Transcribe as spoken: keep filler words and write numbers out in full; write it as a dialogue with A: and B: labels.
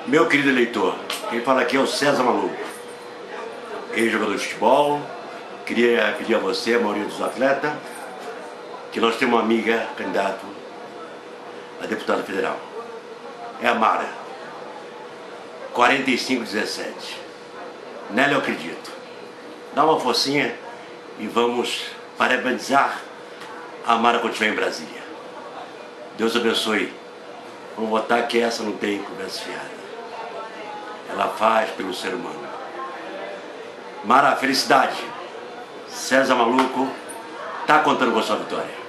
A: Meu querido eleitor, quem fala aqui é o César Maluco, ex-jogador de futebol. Queria pedir a você, a maioria dos atletas, que nós temos uma amiga candidata a deputada federal. É a Mara, quarenta e cinco dezessete. Nela eu acredito. Dá uma forcinha e vamos parabenizar a Mara quando estiver em Brasília. Deus abençoe. Vamos votar que essa não tem conversa fiada. Ela faz pelo ser humano. Mara, felicidade. César Maluco tá contando com a sua vitória.